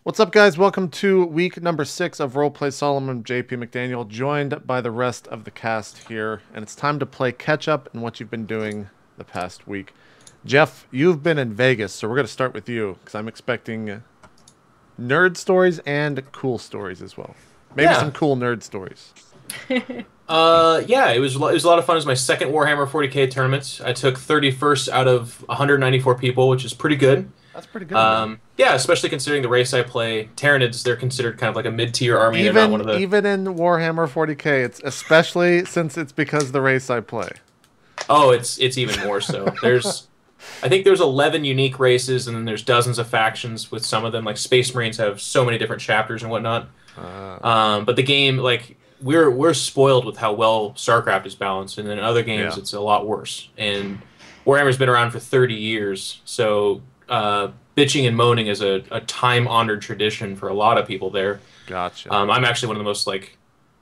What's up, guys? Welcome to week number 6 of RollPlay Solum. I'm JP McDaniel, joined by the rest of the cast here, and it's time to play catch up in what you've been doing the past week. Jeff, you've been in Vegas, so we're going to start with you because I'm expecting nerd stories and cool stories as well. Maybe some cool nerd stories. Yeah, it was a lot of fun. It was my second Warhammer 40K tournament. I took 31st out of 194 people, which is pretty good. That's pretty good. Yeah, especially considering the race I play, Tyranids, they're considered kind of like a mid-tier army. Even, not one of the... even in Warhammer 40K, it's especially since it's because the race I play. Oh, it's even more so. I think there's 11 unique races, and then there's dozens of factions with some of them. Like Space Marines have so many different chapters and whatnot. But the game, like, we're spoiled with how well StarCraft is balanced, and then in other games it's a lot worse. And Warhammer's been around for 30 years, so bitching and moaning is a time-honored tradition for a lot of people there. Gotcha. I'm actually one of the most like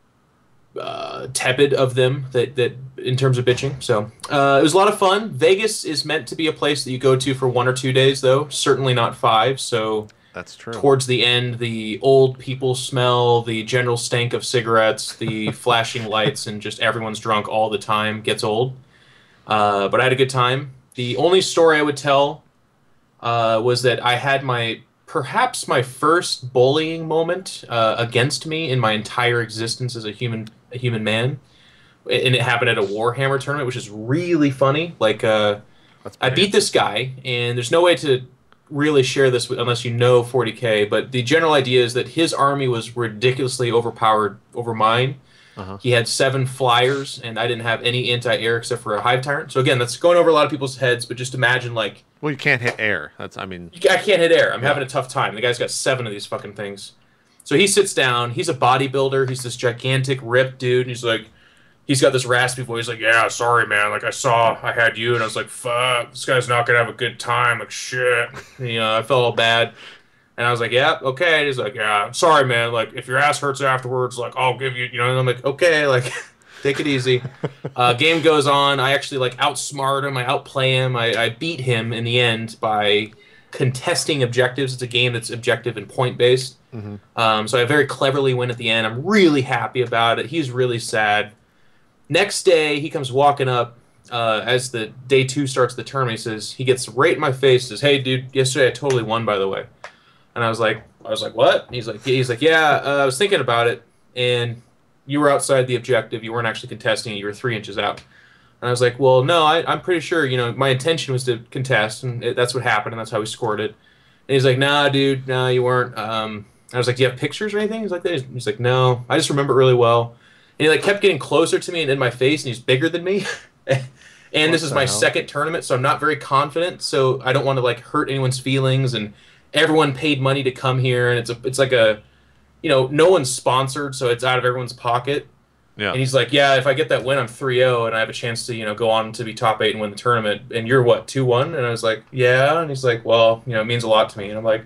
tepid of them that in terms of bitching. So it was a lot of fun. Vegas is meant to be a place that you go to for 1 or 2 days, though. Certainly not 5. So that's true. Towards the end, the old people smell, the general stank of cigarettes, the flashing lights, and just everyone's drunk all the time gets old. But I had a good time. The only story I would tell was that I had perhaps my first bullying moment against me in my entire existence as a human man, and it happened at a Warhammer tournament, which is really funny. Like, I beat this guy, and there's no way to really share this unless you know 40K, but the general idea is that his army was ridiculously overpowered over mine. He had 7 flyers, and I didn't have any anti-air except for a Hive Tyrant. So again, that's going over a lot of people's heads, but just imagine, like... Well, you can't hit air. I can't hit air. I'm having a tough time. The guy's got 7 of these fucking things. So he sits down. He's a bodybuilder. He's this gigantic, ripped dude. And he's like... He's got this raspy voice. He's like, yeah, sorry, man. Like, I saw I had you, and I was like, fuck, this guy's not going to have a good time. Like, shit. And, I felt all bad. And I was like, yeah, okay. And he's like, yeah, sorry, man. Like, if your ass hurts afterwards, like, I'll give you, and I'm like, okay, like, take it easy. Game goes on. I actually, like, outsmart him. I outplay him. I beat him in the end by contesting objectives. It's a game that's objective and point-based. So I very cleverly win at the end. I'm really happy about it. He's really sad. Next day, he comes walking up as the day 2 starts the tournament. He gets right in my face, says, hey, dude, yesterday I totally won, by the way. And I was like, what? And he's like, yeah, I was thinking about it, and you were outside the objective. You weren't actually contesting it. You were 3 inches out. And I was like, well, no, I'm pretty sure, my intention was to contest, and that's what happened, and that's how we scored it. And he's like, nah, dude, no, you weren't. I was like, do you have pictures or anything? He's like, he's like, no, I just remember it really well. And he like kept getting closer to me and in my face, and he's bigger than me. And this is my second tournament, so I'm not very confident. So I don't want to like hurt anyone's feelings. And everyone paid money to come here, and it's like a, no one's sponsored, so it's out of everyone's pocket. Yeah. And he's like, yeah, if I get that win, I'm 3-0, and I have a chance to go on to be top 8 and win the tournament. And you're what, 2-1? And I was like, yeah. And he's like, well, it means a lot to me. And I'm like.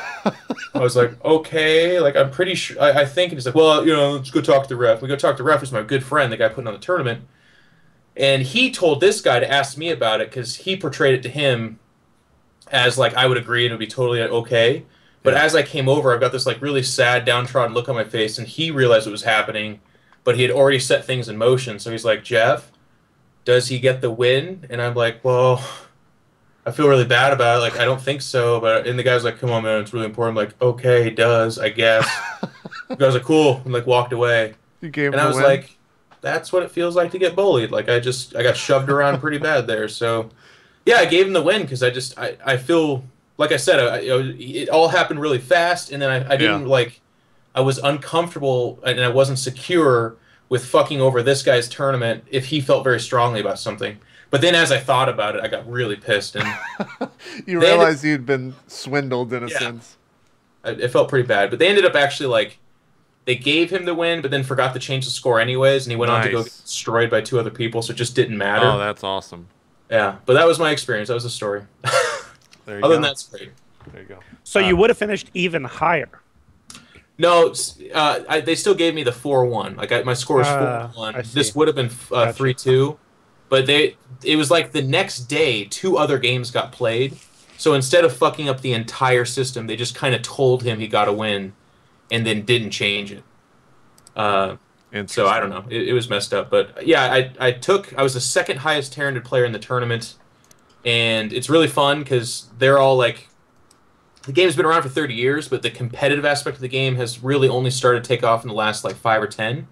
I was like, okay, like, I'm pretty sure, I think, and he's like, well, let's go talk to the ref. We go talk to the ref, who's my good friend, the guy putting on the tournament, and he told this guy to ask me about it, because he portrayed it to him as, like, I would agree and it would be totally okay, but as I came over, I've got this, like, really sad, downtrodden look on my face, and he realized what was happening, but he had already set things in motion, so he's like, Jeff, does he get the win? And I'm like, well... I feel really bad about it. Like, I don't think so. And the guy's like, come on, man, it's really important. I'm like, okay, he does, I guess. The guy's like, cool. And, like, walked away. And I was like, that's what it feels like to get bullied. Like, I got shoved around pretty bad there. So, yeah, I gave him the win because I feel, like I said, it all happened really fast. And then I didn't, like, I was uncomfortable and I wasn't secure with fucking over this guy's tournament if he felt very strongly about something. But then as I thought about it, I got really pissed. And you realized you'd been swindled in a sense. It felt pretty bad. But they ended up actually, like, they gave him the win, but then forgot to change the score anyways, and he went on to go get destroyed by 2 other people, so it just didn't matter. Oh, that's awesome. Yeah, but that was my experience. That was the story. There you Other than that, it's great. There you go. So you would have finished even higher. No, they still gave me the 4-1. Like, my score was 4-1. This would have been 3-2. But it was like the next day, 2 other games got played, So instead of fucking up the entire system, they just kind of told him he got to win, and then didn't change it. So I don't know. It was messed up. But yeah, I was the second highest Tyranid player in the tournament, and it's really fun because they're all like, the game's been around for 30 years, but the competitive aspect of the game has really only started to take off in the last like 5 or 10.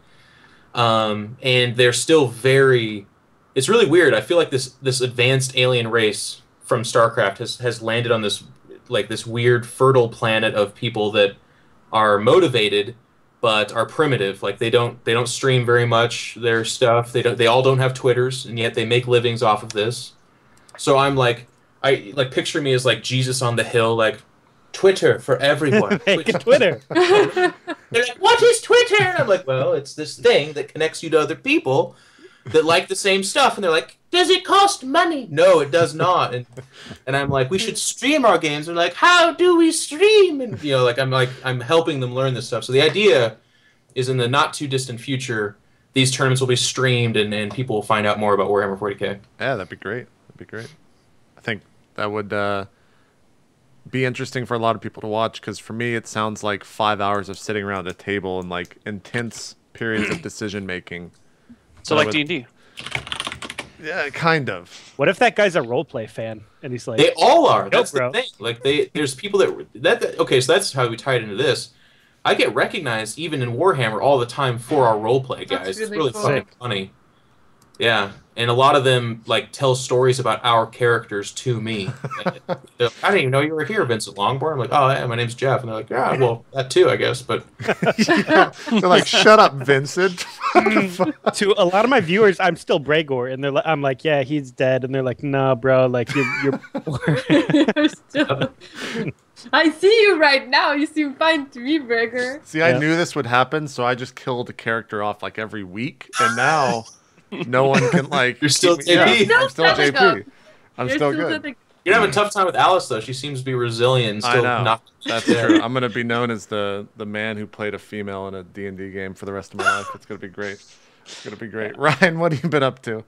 And they're still very... It's really weird. I feel like this advanced alien race from StarCraft has landed on this weird fertile planet of people that are motivated but are primitive. Like they don't stream very much their stuff. They all don't have Twitters, and yet they make livings off of this. So I'm like, picture me as like Jesus on the hill, like Twitter for everyone. Make a Twitter. They're like, what is Twitter? And I'm like, well, it's this thing that connects you to other people that like the same stuff. And they're like, does it cost money? No, it does not. And I'm like, we should stream our games. They're like, how do we stream? And I'm helping them learn this stuff. So the idea is, in the not too distant future, these tournaments will be streamed, and people will find out more about Warhammer 40K. Yeah, that'd be great. I think that would be interesting for a lot of people to watch, because for me it sounds like 5 hours of sitting around a table and like intense periods of decision making. So like D&D. Yeah, kind of. What if that guy's a roleplay fan and he's like, they all are. That's bro. the thing. Like there's people that okay, so that's how we tie it into this. I get recognized even in Warhammer all the time for our roleplay guys. It's really cool. fucking funny. Yeah, and a lot of them like tell stories about our characters to me. I didn't even know you were here, Vincent Longbourn. I'm like, oh yeah, my name's Jeff, and they're like, yeah, well, that too, I guess. But Yeah. They're like, shut up, Vincent. to a lot of my viewers, I'm still Bregor, and I'm like, yeah, he's dead, and they're like, nah, bro, like you're You're still... I see you right now. You seem fine to me, Breaker. See, I knew this would happen, so I just killed a character off like every week, and now no one can like. You're still keep me- JP. Yeah, I'm still You're still JP. I'm You're still good. something- you're having a tough time with Alice, though. She seems to be resilient. And I still know. not. That's true. I'm gonna be known as the man who played a female in a D&D game for the rest of my life. It's gonna be great. It's gonna be great. Ryan, what have you been up to?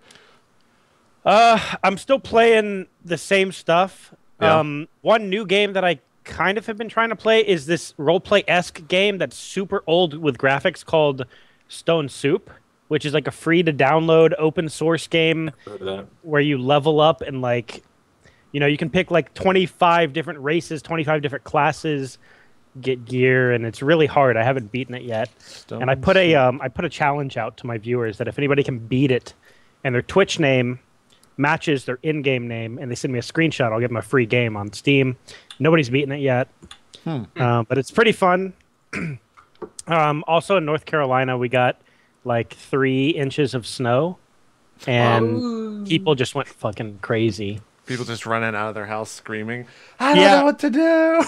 I'm still playing the same stuff. Yeah. One new game that I kind of have been trying to play is this roleplay-esque game that's super old with graphics called Stone Soup, which is like a free-to-download open source game Heard of that. where you level up and like, you know, you can pick like 25 different races, 25 different classes, get gear, and it's really hard. I haven't beaten it yet. And I put a challenge out to my viewers that if anybody can beat it and their Twitch name matches their in-game name and they send me a screenshot, I'll give them a free game on Steam. Nobody's beaten it yet. But it's pretty fun. Also in North Carolina, we got like 3 inches of snow, and people just went fucking crazy. People just running out of their house screaming, I don't know what to do.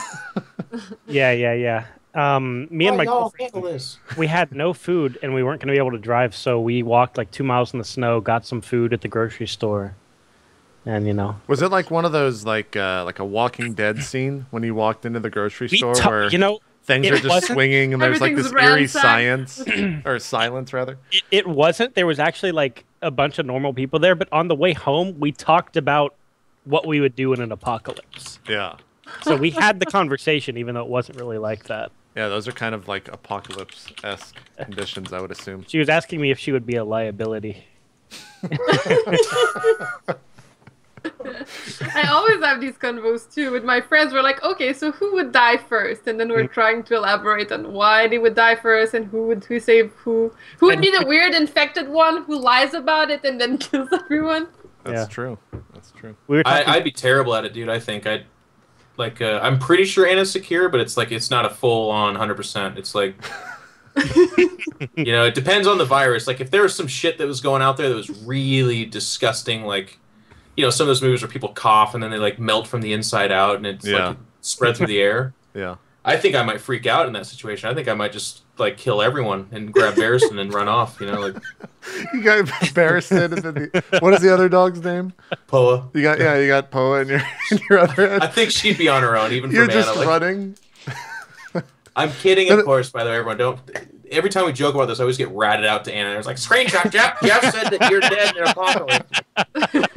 Yeah. Me and my y'all girlfriend, handle this? we had no food, and we weren't going to be able to drive, so we walked like 2 miles in the snow, got some food at the grocery store, and you know. Was it like one of those like a Walking Dead scene when you walked into the grocery store where you know, things it are just wasn't- swinging and there's like this Everything's eerie ransacked. science or silence rather? it wasn't. There was actually like a bunch of normal people there, but on the way home, we talked about what we would do in an apocalypse. Yeah. So we had the conversation, even though it wasn't really like that. Yeah, those are kind of like apocalypse-esque conditions, I would assume. She was asking me if she would be a liability. I always have these convos too with my friends. We're like, okay, so who would die first? And then we're trying to elaborate on why they would die first and who save who. Who would be the weird infected one who lies about it and then kills everyone? That's Yeah. true. That's true. We were talking, I'd be terrible at it, dude. I think I'm pretty sure Anna's secure, but it's like it's not a full on 100%. It's like you know, it depends on the virus. Like if there was some shit that was going out there that was really disgusting, like you know, some of those movies where people cough and then they like melt from the inside out and it's like spread through the air. Yeah. I think I might freak out in that situation. I think I might just like kill everyone and grab Barristan and run off. You know, like You got Barristan and then what is the other dog's name? Poa. You got Poa in your other I head. think she'd be on her own, even for You're Mana. just Like, running. I'm kidding, of course. By the way, everyone, don't. Every time we joke about this, I always get ratted out to Anna. I was like, "Screenshot, Jeff. Jeff said that you're dead in an apocalypse."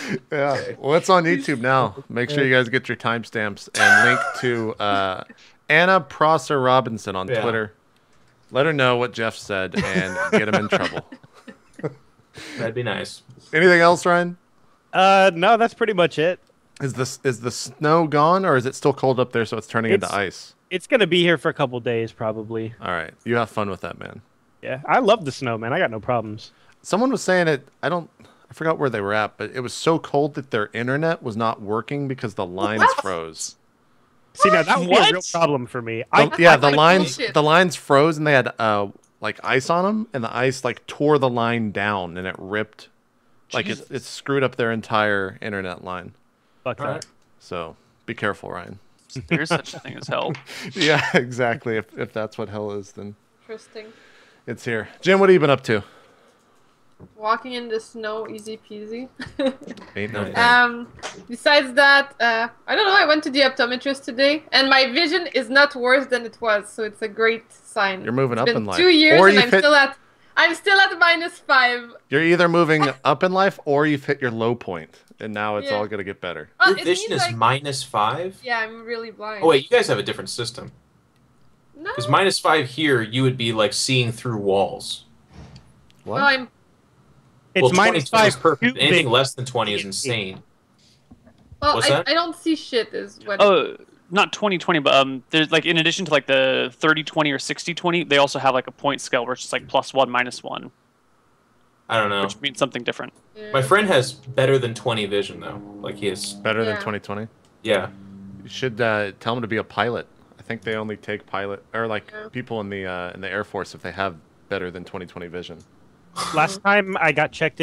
Yeah. Well, it's on YouTube now. Make sure you guys get your timestamps and link to Anna Prosser Robinson on Twitter. Let her know what Jeff said and get him in trouble. That'd be nice. Anything else, Ryan? No, that's pretty much it. Is the snow gone, or is it still cold up there so it's turning into ice? It's gonna be here for a couple days, probably. All right. You have fun with that, man. Yeah, I love the snow, man. I got no problems. Someone was saying it. I forgot where they were at, but it was so cold that their internet was not working because the lines froze. See, now that would be a real problem for me. The lines froze and they had like ice on them, and the ice like tore the line down and it ripped. Like it screwed up their entire internet line. Fuck that. So be careful, Ryan. There's such a thing as hell. Yeah, exactly. If that's what hell is, then Interesting. it's here. Jim, what have you been up to? Walking in the snow, easy peasy. Ain't no thing. Besides that, I don't know. I went to the optometrist today, and my vision is not worse than it was, so it's a great sign. You're moving up in life. 2 years, and I'm still at -5. You're either moving up in life or you've hit your low point, and now it's all gonna get better. Your vision is -5? Yeah, I'm really blind. Oh wait, you guys have a different system. No. Because -5 here, you would be like seeing through walls. What? Well, It's -20 is -5. perfect. Anything less than 20 is insane. What's that? I don't see shit is what. Oh, not 20/20, but there's like in addition to like the 30/20 or 60/20, they also have like a point scale where it's just like +1 -1. I don't know. Which means something different. Yeah. My friend has better than 20 vision though. Like he is Better than 20/20. Yeah. You should tell him to be a pilot. I think they only take pilot or like people in the Air Force if they have better than 20/20 vision. Last time I got checked.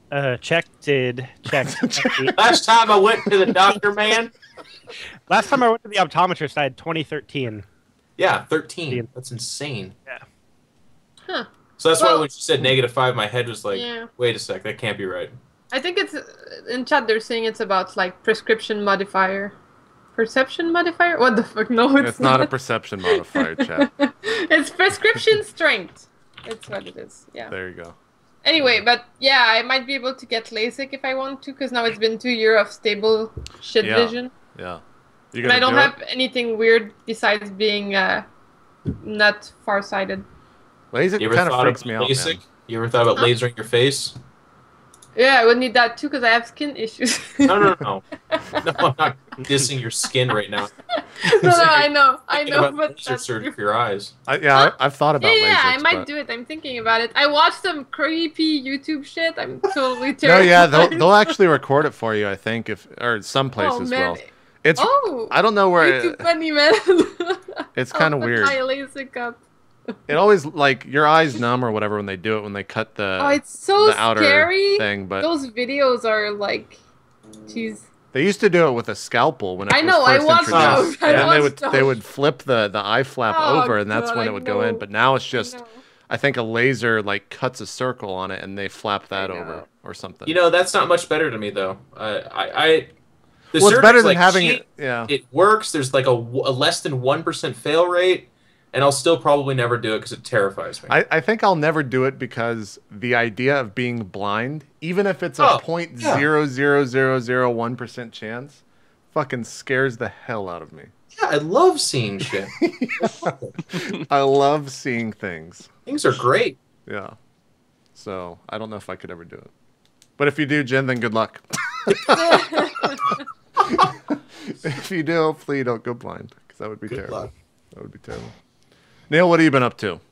Last time I went to the doctor, man. Last time I went to the optometrist, I had 2013. Yeah, 13. That's insane. Yeah. Huh. So that's why when she said -5, my head was like, Yeah. wait a sec, that can't be right. I think it's in chat. They're saying it's about like prescription modifier, perception modifier. What the fuck? No, It's not a perception modifier, chat. It's prescription strength. That's what it is. Yeah. There you go. Anyway, but yeah, I might be able to get LASIK if I want to, because now it's been 2 years of stable shit vision. Yeah. And I don't have anything weird besides being not farsighted. LASIK kind of freaks me out, man. You ever thought about lasering your face? Yeah, I would need that too, because I have skin issues. No. No, I'm not dissing your skin right now. No, I know, but laser surgery for your eyes. I've thought about LASIK. Yeah, I might do it. I'm thinking about it. I watched some creepy YouTube shit. I'm totally No, terrified. yeah, they'll actually record it for you, I think, or some places will. It's I don't know where. It's too funny, man. It's kind of weird. My LASIK up. It always like your eyes numb or whatever when they do it, when they cut the it's so the outer scary thing. But those videos are like, jeez. They used to do it with a scalpel when it was I first watched introduced. those. And they would flip the eye flap over, and that's when it would go in. But now it's just, I think a laser like cuts a circle on it, and they flap that over or something. You know, that's not much better to me though. It's better than having it. Yeah, it works. There's like a less than 1% fail rate. And I'll still probably never do it because it terrifies me. I think I'll never do it because the idea of being blind, even if it's a 0.00001% chance, fucking scares the hell out of me. Yeah, I love seeing shit. I love seeing things. Things are great. Yeah. So I don't know if I could ever do it. But if you do, Jen, then good luck. If you do, hopefully you don't go blind, because that would be terrible. Luck. That would be terrible. Neil, what have you been up to?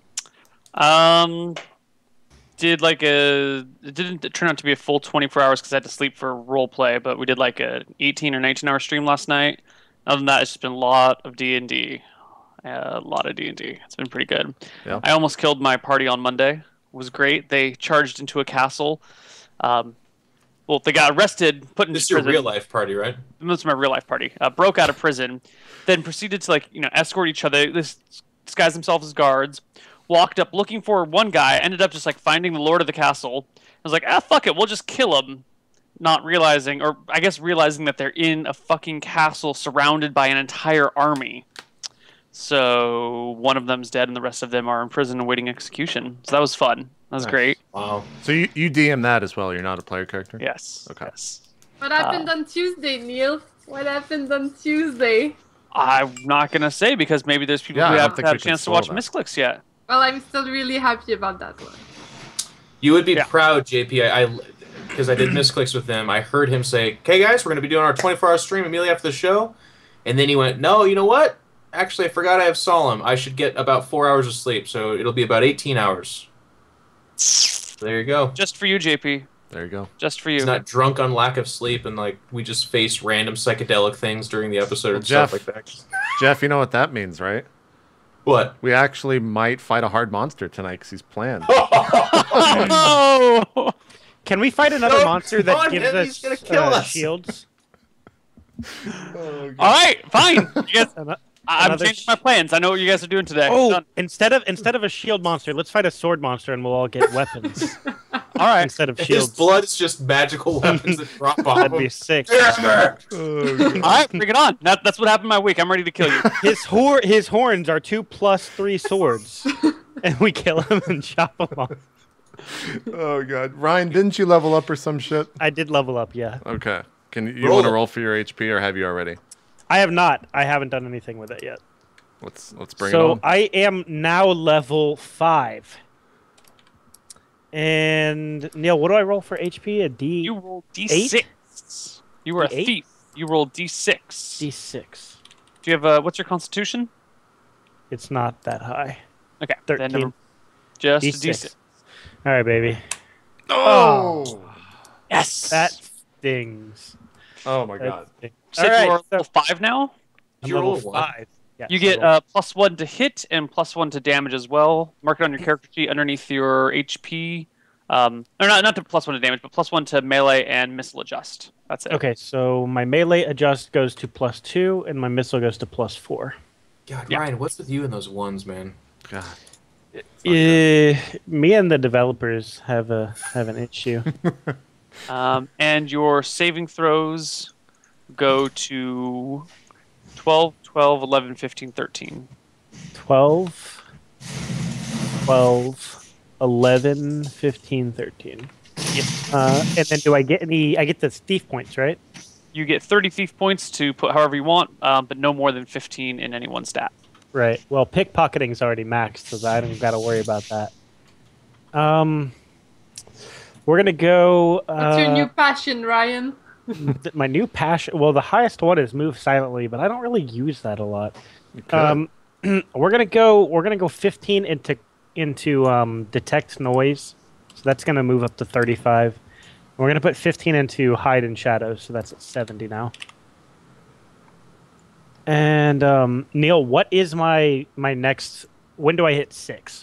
It didn't turn out to be a full 24 hours because I had to sleep for role play, but we did like a 18 or 19 hour stream last night. Other than that, it's just been a lot of D&D. It's been pretty good. Yeah. I almost killed my party on Monday. It was great. They charged into a castle. Well, they got arrested, put in prison. This is your real life party, right? This is my real life party. Broke out of prison, then proceeded to escort each other. Disguised themselves as guards. Walked up looking for one guy. Ended up just finding the lord of the castle. I was like, fuck it, we'll just kill him. Not realizing, or I guess realizing that they're in a fucking castle surrounded by an entire army. So one of them's dead and the rest of them are in prison awaiting execution. So that was fun. That was great. Wow. So you DM that as well? You're not a player character? Yes. Okay. Yes. What happened on Tuesday, Neil? What happened on Tuesday? I'm not gonna say because maybe there's people Yeah, who I don't haven't think had we a can chance to spoil watch that. Misclicks yet. Well, I'm still really happy about that one. You would be Yeah. proud, JP. Because I did misclicks with him. I heard him say, "Okay, guys, we're going to be doing our 24-hour stream immediately after the show." And then he went, "No, you know what? Actually, I forgot I have Solum. I should get about 4 hours of sleep, so it'll be about 18 hours." So there you go. Just for you, JP. There you go. Just for you. He's not drunk on lack of sleep, and like we just face random psychedelic things during the episode and Jeff. stuff like that. Jeff, you know what that means, right? What? We actually might fight a hard monster tonight because he's planned. Oh! Can we fight another No, monster that come on, gives man, he's us gonna kill us. shields? All right, fine. You guys, I'm Another changing my plans. I know what you guys are doing today. Oh, Done. instead of a shield monster, let's fight a sword monster, and we'll all get weapons All right. instead of His shields. blood is just magical weapons that drop off That'd him. be sick. Damn it! All right, bring it on. That's what happened my week. I'm ready to kill you. His horns are 2+3 swords, and we kill him and chop him off. Oh god, Ryan, didn't you level up or some shit? I did level up, yeah. Okay. Can you Roll want to it. roll for your HP or have you already? I have not. I haven't done anything with it yet. Let's bring it So on. I am now level 5. And Neil, what do I roll for HP? A D You roll D6. You were a D8? thief. You roll D6. D6. Do you have what's your constitution? It's not that high. Okay. 13. Then just D6. a D6. All right, baby. Oh! Yes. That stings. Oh my That god. stings. So All right, you are so level 5 now. I'm You roll level a one? 5. Yeah, You so get roll- +1 to hit and +1 to damage as well. Mark it on your character sheet underneath your HP. Or not to +1 to damage, but +1 to melee and missile adjust. That's it. Okay, so my melee adjust goes to +2, and my missile goes to +4. God, Yeah. Ryan, what's with you and those ones, man? God. Me and the developers have an issue. And your saving throws go to 12, 12, 11, 15, 13. 12, 12, 11, 15, 13. Yep. And then do I get any? I get the thief points, right? You get 30 thief points to put however you want, but no more than 15 in any one stat. Right. Well, pickpocketing's already maxed, so I don't got to worry about that. We're gonna go. What's your new passion, Ryan? My new passion. Well, the highest one is move silently, but I don't really use that a lot. could. We're gonna go 15 into detect noise, so that's gonna move up to 35. We're gonna put 15 into hide and shadows, so that's at 70 now. And Neil, what is my next? When do I hit 6?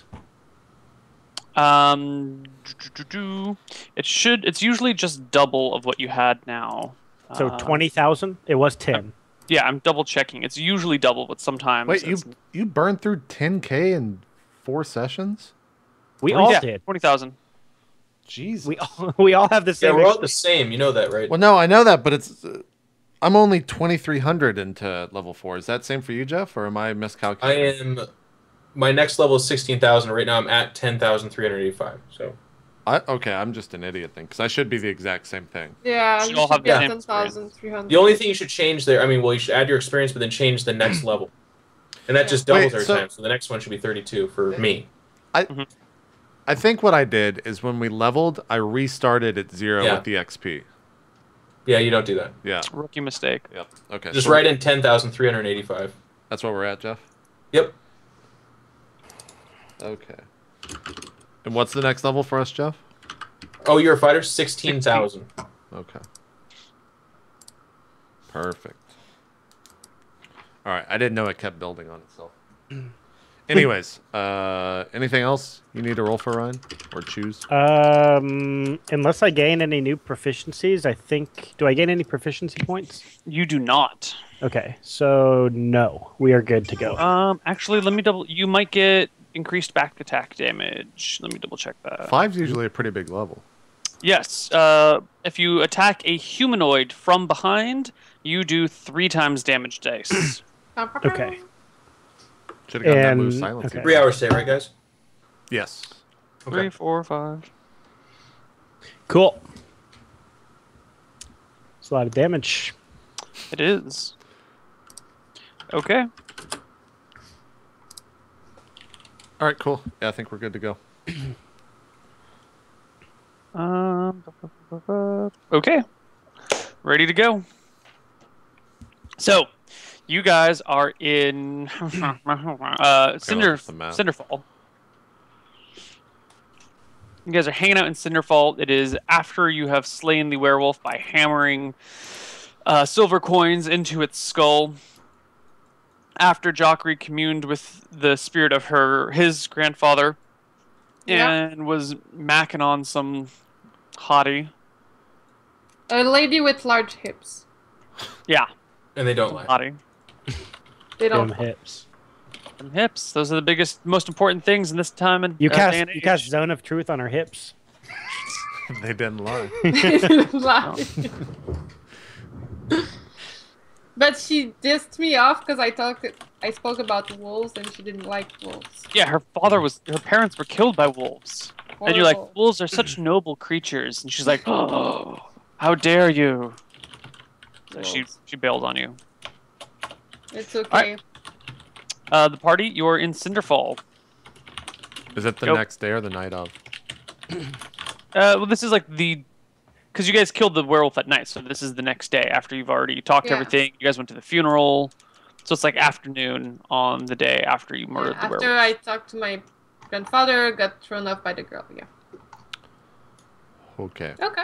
It's usually just double of what you had now. So 20,000. It was 10. Yeah, I'm double checking. It's usually double, but sometimes Wait, it's- you burned through 10K in 4 sessions? We all yeah, did. 20,000. Jesus. We all have the Yeah, same. we're all the same. You know that, right? Well, no, I know that, but it's I'm only 2,300 into level 4. Is that same for you, Jeff, or am I I miscalculating? am. My next level is 16,000. Right now, I'm at 10,385. So Okay, I'm just an idiot then, because I should be the exact same thing. Yeah, Should you all should have be the at same 10,300. the only thing you should change there, I mean, well, you should add your experience, but then change the next level, and that just doubles Wait, every so- time. So the next one should be 32 for me. I think what I did is when we leveled, I restarted at 0 Yeah. with the XP. Yeah, you don't do that. Yeah. Rookie mistake. Yep. Okay. Just so write in 10,385. That's where we're at, Jeff. Yep. Okay. And what's the next level for us, Jeff? Oh, you're a fighter? 16,000. Okay. Perfect. All right. I didn't know it kept building on itself. Anyways, anything else you need to roll for, Ryan, or choose? Unless I gain any new proficiencies, I think. Do I gain any proficiency points? You do not. Okay, so no, we are good to go. Actually, let me double. You might get increased back attack damage. Let me double check that. 5's usually a pretty big level. Yes. If you attack a humanoid from behind, you do 3 times damage dice. Okay. Should have gotten that And- move silence. okay. 3 hours stay, right, guys? Yes. 3, 4, 5. Cool. It's a lot of damage. It is. Okay. All right, cool. Yeah, I think we're good to go. Okay. Ready to go. So, you guys are in Cinderfall. You guys are hanging out in Cinderfall. It is after you have slain the werewolf by hammering silver coins into its skull. After Jockrey communed with the spirit of his grandfather and was macking on some hottie. A lady with large hips. Yeah. And they don't lie. Hottie. They don't. Them hips. Them hips. Those are the biggest, most important things in this time. And You cast Zone of Truth on her hips. They didn't lie. Lie. But she dissed me off because I spoke about wolves and she didn't like wolves. Yeah, her parents were killed by wolves. Horrible. And you're like, wolves are such noble creatures. And she's like, oh, how dare you? So she bailed on you. It's okay. Right. The party, you're in Cinderfall. Is it the next day or the night of? Well, this is like because you guys killed the werewolf at night, so this is the next day after you've already talked everything. You guys went to the funeral, so it's like afternoon on the day after you murdered the werewolf. After I talked to my grandfather, got thrown off by the girl. Yeah. Okay. Okay.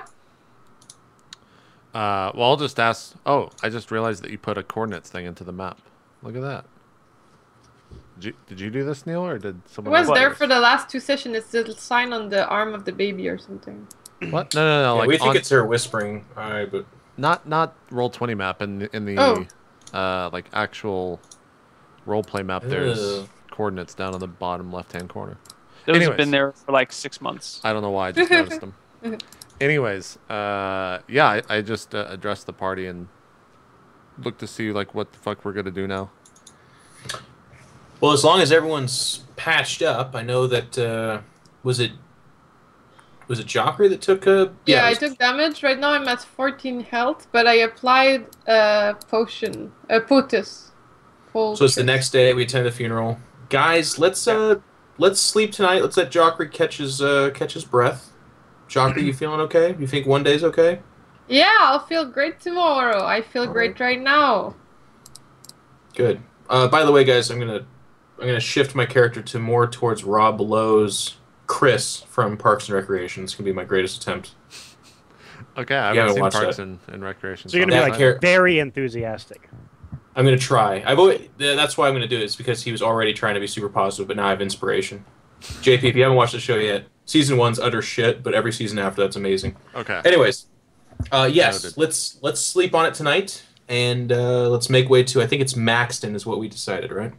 Well, I'll just ask. Oh, I just realized that you put a coordinates thing into the map. Look at that. Did you do this, Neal, or did someone? It was else there do for the last 2 sessions. It's the sign on the arm of the baby or something. What? No. Yeah, Like we think it's her whispering. But not Roll20 map in the like actual roleplay map. There's coordinates down on the bottom left-hand corner. Those have been there for like 6 months. I don't know why I just noticed them. Anyways, yeah, I just addressed the party and looked to see like what the fuck we're gonna do now. Well, as long as everyone's patched up, I know that was it Jockrey that took a... Yeah, I took damage. Right now I'm at 14 health, but I applied a potion, a potus. So it's the next day. We attend the funeral. Guys, let's sleep tonight. Let's let Jockrey catch his breath. Jockrey, you feeling okay? You think one day's okay? Yeah, I'll feel great tomorrow. I feel great right now. Good. By the way, guys, I'm gonna shift my character to more towards Rob Lowe's Chris from Parks and Recreation. It's gonna be my greatest attempt. Okay, I haven't seen Parks and Recreation. So you're gonna be like very enthusiastic. I'm gonna try. That's why I'm gonna do it. Is because he was already trying to be super positive, but now I have inspiration. JP, if you haven't watched the show yet, season 1's utter shit, but every season after that's amazing. Okay. Anyways, yes, let's sleep on it tonight, and let's make way to. I think it's Maxton is what we decided, right?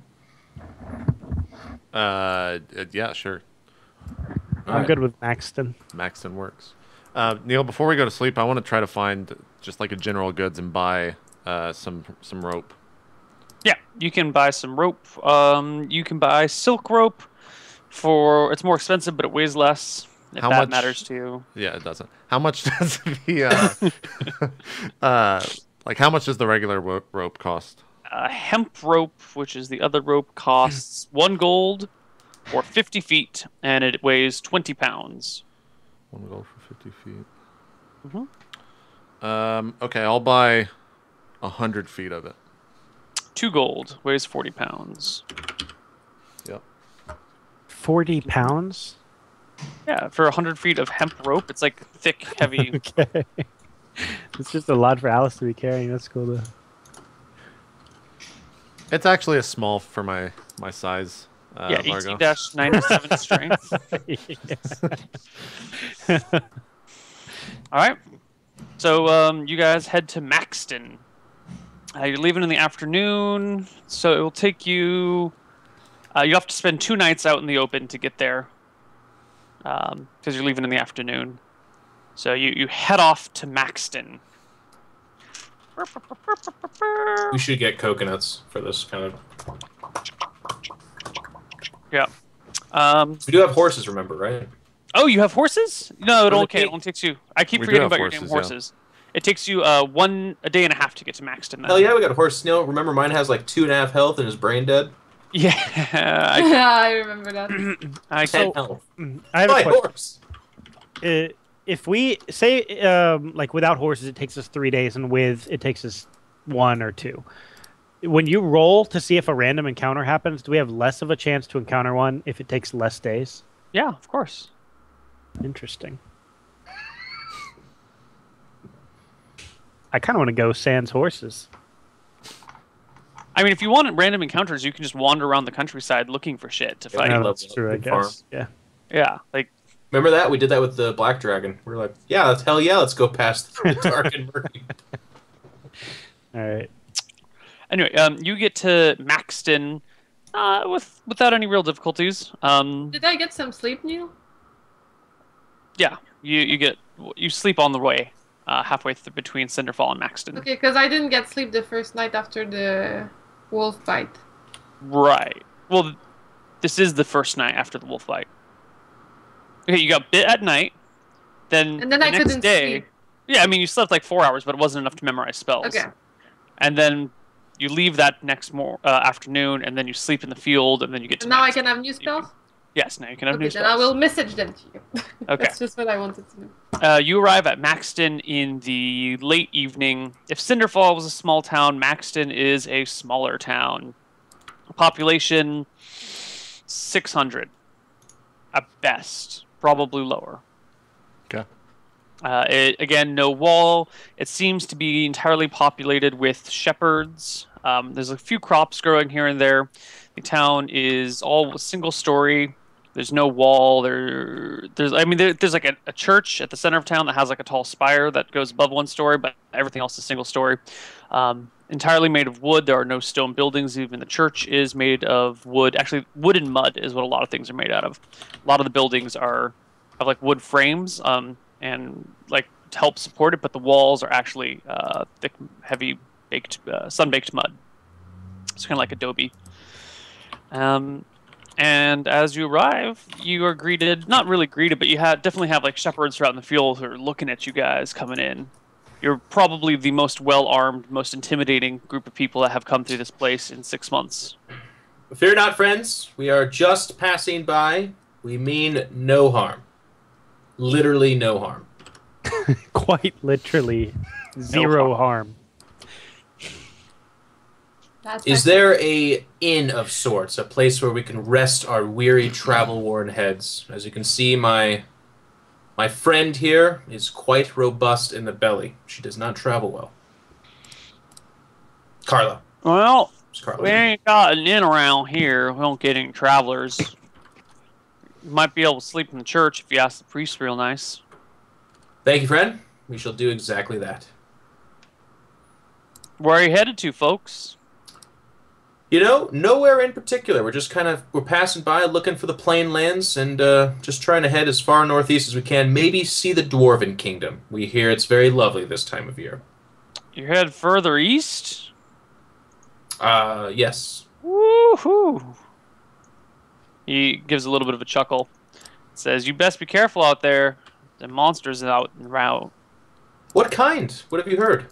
Yeah, sure. I'm good with Maxton. Maxton works. Neal, before we go to sleep, I want to try to find just like a general goods and buy some rope. Yeah, you can buy some rope. You can buy silk rope. It's more expensive, but it weighs less. If that matters to you. Yeah, it doesn't. How much does the like how much does the regular rope cost? Hemp rope, which is the other rope, costs 1 gold or 50 feet, and it weighs 20 pounds. 1 gold for 50 feet. Okay, I'll buy 100 feet of it. 2 gold, weighs 40 pounds. Yep. 40 pounds? Yeah, for 100 feet of hemp rope, it's like thick, heavy. Okay. It's just a lot for Alice to be carrying. That's cool though. It's actually a small for my size. Yeah, 18-97 strength. All right. So you guys head to Maxton. You're leaving in the afternoon, so it will take you... you have to spend 2 nights out in the open to get there, because you're leaving in the afternoon. So you head off to Maxton. We should get coconuts for this kind of... Yeah. We do have horses, remember, right? Oh, you have horses? No, it only takes you... I keep forgetting about your damn horses. It takes you a day and a half to get to Maxton. Then. Hell yeah, we got a horse Neal. Remember, mine has like 2.5 health and is brain dead. Yeah, I remember that. 10 health. I have a question. Horse. If we say like without horses, it takes us 3 days, and with it takes us 1 or 2. When you roll to see if a random encounter happens, do we have less of a chance to encounter one if it takes less days? Yeah, of course. Interesting. I kind of want to go sans horses. I mean, if you want random encounters, you can just wander around the countryside looking for shit to fight. No, that's true, I guess. Yeah. Yeah, like. Remember that? We did that with the Black Dragon. We were like, yeah, let's go past the dark and murky. All right. Anyway, you get to Maxton without any real difficulties. Did I get some sleep, Neal? Yeah, you sleep on the way, halfway between Cinderfall and Maxton. Okay, because I didn't get sleep the first night after the wolf bite. Right. Well, this is the first night after the wolf bite. Okay, you got bit at night, then and then the I next couldn't day. sleep. Yeah, I mean, you slept like 4 hours, but it wasn't enough to memorize spells. Okay. And then you leave that next afternoon, and then you sleep in the field, and then you get to. And now Maxton. I can have new spells? Yes, now you can have Okay, new then spells. I will message them to you. Okay. That's just what I wanted to know. You arrive at Maxton in the late evening. If Cinderfall was a small town, Maxton is a smaller town. Population 600 at best, probably lower. Okay. Again, no wall. It seems to be entirely populated with shepherds. There's a few crops growing here and there. The town is all single story. There's no wall. There's like a church at the center of town that has like a tall spire that goes above one story, but everything else is single story. Entirely made of wood. There are no stone buildings. Even the church is made of wood. Actually, wood and mud is what a lot of things are made out of. A lot of the buildings have like wood frames and like to help support it, but the walls are actually thick, heavy baked, sun-baked mud. It's kind of like adobe. And as you arrive, you are greeted, not really greeted, but you definitely have like shepherds throughout in the field who are looking at you guys coming in. You're probably the most well-armed, most intimidating group of people that have come through this place in 6 months. Fear not, friends. We are just passing by. We mean no harm. Literally no harm. Quite literally, zero harm. Is there a inn of sorts, a place where we can rest our weary, travel-worn heads? As you can see, my friend here is quite robust in the belly. She does not travel well. Carla. Well, Carla. we ain't got an inn around here. We don't get any travelers. You might be able to sleep in the church if you ask the priest real nice. Thank you, friend. We shall do exactly that. Where are you headed to, folks? You know, nowhere in particular. We're passing by, looking for the plain lands, and just trying to head as far northeast as we can. Maybe see the Dwarven Kingdom. We hear it's very lovely this time of year. You head further east? Yes. Woohoo! He gives a little bit of a chuckle. Says, "You best be careful out there. The monsters out and route." What kind? What have you heard?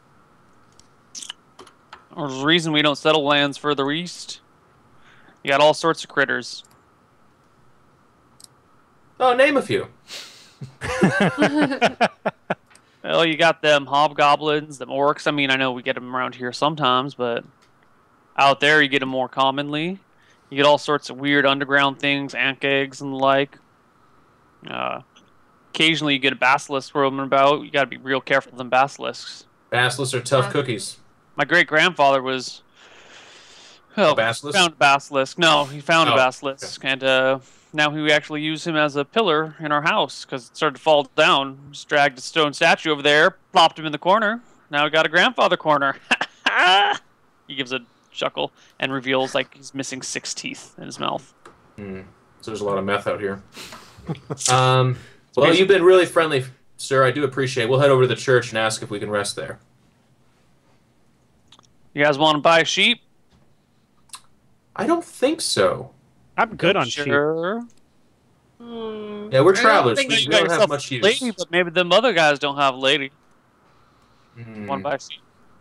There's a reason we don't settle lands further east. You got all sorts of critters. Oh, name a few. Well, you got them hobgoblins, them orcs. I mean, I know we get them around here sometimes, but out there you get them more commonly. You get all sorts of weird underground things, ant eggs and the like. Occasionally you get a basilisk roaming about. You got to be real careful with them basilisks. Basilisks are tough cookies. My great-grandfather was... Well, basilisk? found a basilisk. No, he found a basilisk. Okay. And now we actually use him as a pillar in our house because it started to fall down. Just dragged a stone statue over there, plopped him in the corner. Now we got a grandfather corner. He gives a chuckle and reveals like he's missing 6 teeth in his mouth. So there's a lot of meth out here. Well, you've been really friendly, sir. I do appreciate it. We'll head over to the church and ask if we can rest there. You guys want to buy a sheep? I don't think so. I'm good on sheep. Sure. Yeah, we're travelers. think We you don't got have yourself much a use. lady, but maybe them other guys don't have a lady. Want to buy a seat?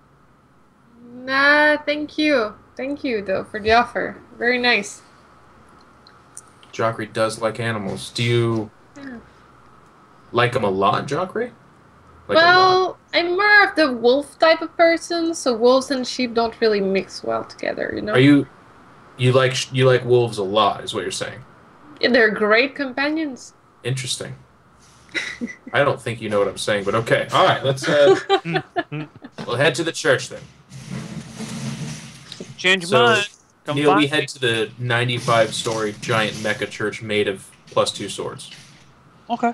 Nah, thank you. Thank you, though, for the offer. Very nice. Jockrey does like animals. Do you Yeah. like them a lot, Jockrey? Like a lot. Well, I'm more of the wolf type of person, so wolves and sheep don't really mix well together, you know? Are you like wolves a lot, is what you're saying? Yeah, they're great companions. Interesting. I don't think you know what I'm saying, but okay. All right, let's we'll head to the church then. Change your mind. Come Neal, we find head to the 95-story giant mecha church made of +2 swords. Okay.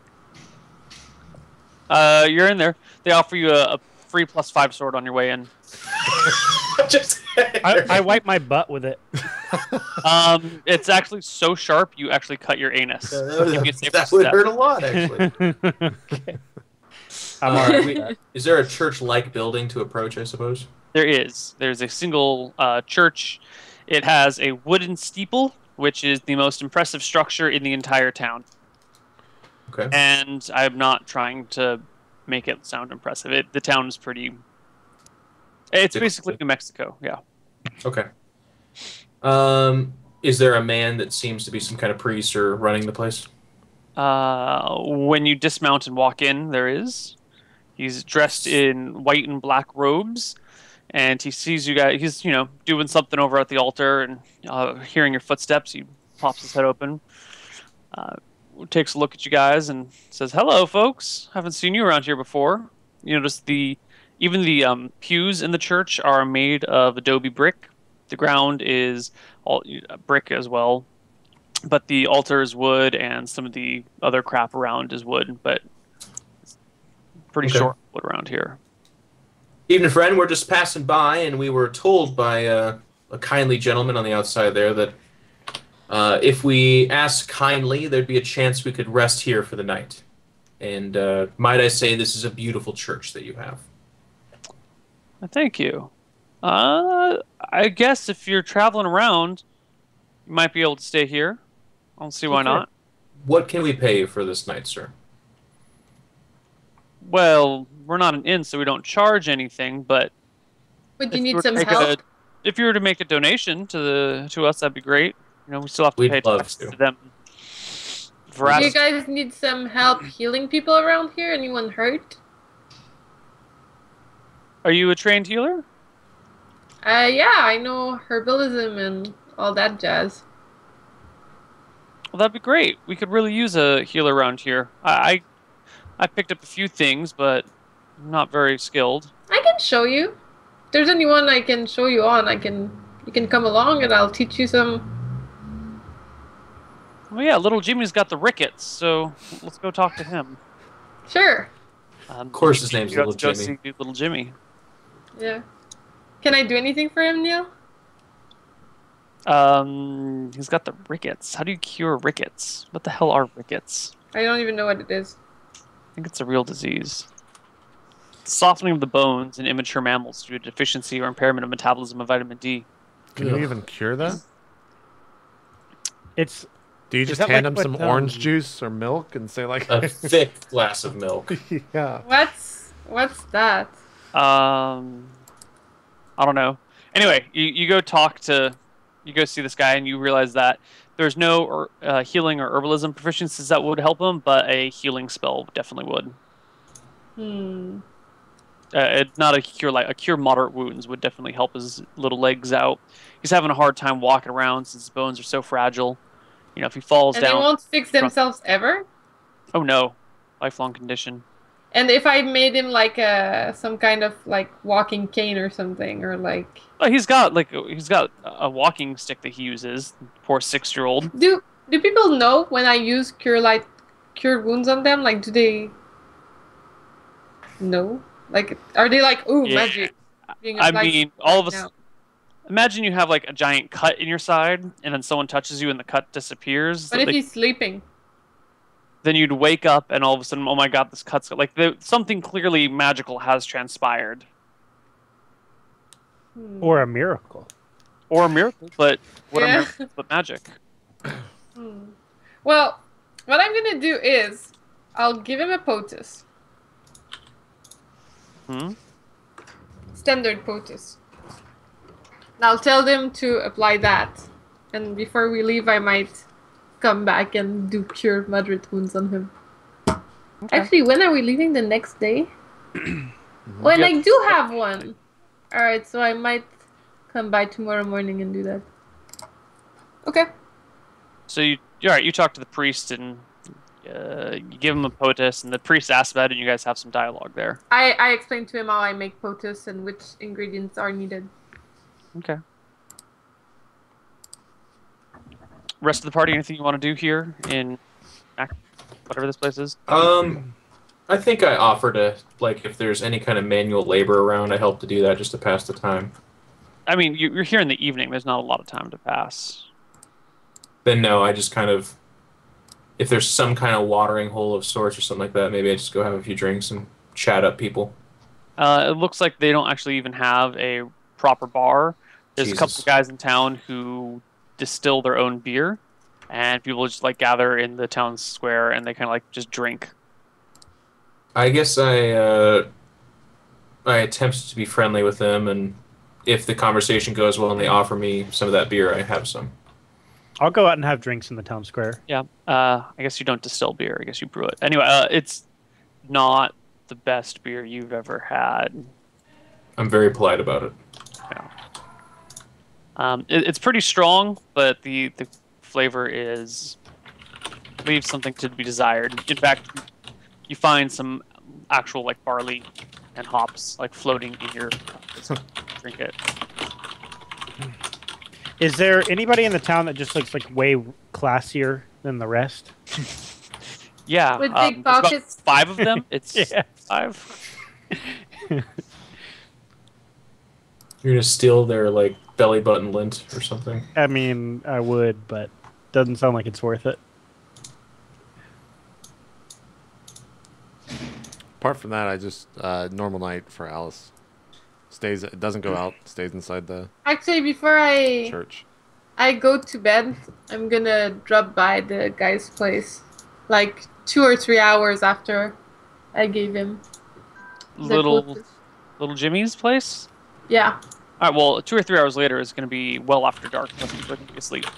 You're in there. They offer you a free +5 sword on your way in. I wipe my butt with it. It's actually so sharp you actually cut your anus. That would hurt a lot, actually. Okay. I'm all right. Is there a church-like building to approach, I suppose? There is. There's a single church. It has a wooden steeple, which is the most impressive structure in the entire town. Okay. And I'm not trying to make it sound impressive. The town is pretty... It's basically New Mexico, yeah. Okay. Is there a man that seems to be some kind of priest or running the place? When you dismount and walk in, there is. He's dressed in white and black robes, and he sees you guys. He's, doing something over at the altar, and hearing your footsteps, he pops his head open, takes a look at you guys, and says, "Hello, folks. Haven't seen you around here before." You notice even the pews in the church are made of adobe brick. The ground is all brick as well, but the altar is wood, and some of the other crap around is wood, but it's pretty short wood around here. Evening, friend. We're just passing by, and we were told by a kindly gentleman on the outside there that if we ask kindly, there'd be a chance we could rest here for the night. And might I say, this is a beautiful church that you have. Thank you. I guess if you're traveling around, you might be able to stay here. I don't see why not. What can we pay you for this night, sir? Well, we're not an inn, so we don't charge anything, but... Would you need some help? If you were to make a donation to us, that'd be great. We still have to pay taxes to them. Do you guys need some help healing people around here? Anyone hurt? Are you a trained healer? Yeah, I know herbalism and all that jazz. Well, that'd be great. We could really use a healer around here. I picked up a few things, but I'm not very skilled. I can show you. If there's anyone I can show you on, you can come along and I'll teach you some. Well, yeah, little Jimmy's got the rickets, so let's go talk to him. Sure. Of course his name's Little Jimmy. See Little Jimmy. Yeah. Can I do anything for him, Neal? He's got the rickets. How do you cure rickets? What the hell are rickets? I don't even know what it is. I think it's a real disease. Softening of the bones in immature mammals due to deficiency or impairment of metabolism of vitamin D. Can you even cure that? Do you just that hand like them some orange juice or milk and say like a thick glass of milk? Yeah. What's that? I don't know. Anyway, you go see this guy, and you realize that there's no healing or herbalism proficiencies that would help him, but a healing spell definitely would. Not a cure, like a cure moderate wounds would definitely help his little legs out. He's having a hard time walking around since his bones are so fragile. If he falls down... And they won't fix themselves ever? Oh no. Lifelong condition. And if I made him like some kind of like walking cane or something, or like... He's got a walking stick that he uses. Poor 6-year-old. Do people know when I use cure wounds on them? Like, do they know? Like, are they like, ooh, magic? I mean, all of us... Imagine you have like a giant cut in your side, and then someone touches you and the cut disappears. But if he's sleeping? Then you'd wake up and all of a sudden, oh my god, this cut's... something clearly magical has transpired. Or a miracle. Or a miracle, but what a miracle but magic. Well, what I'm going to do is, I'll give him a potus. Hmm? Standard potus. I'll tell them to apply that. And before we leave, I might come back and do cure moderate wounds on him. Okay. Actually, when are we leaving? The next day? Well, I do have one. Alright, so I might come by tomorrow morning and do that. Okay. So you talk to the priest and you give him a potus, and the priest asks about it, and you guys have some dialogue there. I explained to him how I make potus and which ingredients are needed. Okay. Rest of the party, anything you want to do here in whatever this place is? I think I offer to, like, if there's any kind of manual labor around, I help to do that just to pass the time. I mean, you're here in the evening. There's not a lot of time to pass. Then no, I just kind of, if there's some kind of watering hole of sorts or something like that, maybe I just go have a few drinks and chat up people. It looks like they don't actually even have a proper bar. There's Jesus. a couple of guys in town who distill their own beer, and people just like gather in the town square and they kind of like just drink. I guess I attempt to be friendly with them, and if the conversation goes well and they offer me some of that beer, I have some. I'll go out and have drinks in the town square. Yeah. I guess you don't distill beer. I guess you brew it. Anyway, it's not the best beer you've ever had. I'm very polite about it. Yeah. It's pretty strong, but the flavor leaves something to be desired. In fact, you find some actual like barley and hops like floating in your drink it. Is there anybody in the town that just looks like way classier than the rest? Yeah, With big there's about pockets. 5 of them. It's Yeah. 5. You're gonna steal their, like, belly button lint or something. I mean, I would, but doesn't sound like it's worth it. Apart from that, I just normal night for Alice. It doesn't go out. Stays inside the Actually, before I church. go to bed, I'm gonna drop by the guy's place, like 2 or 3 hours after I gave him the Little potus. Jimmy's place. Yeah. All right. Well, 2 or 3 hours later is going to be well after dark. Nothing's going to be asleep.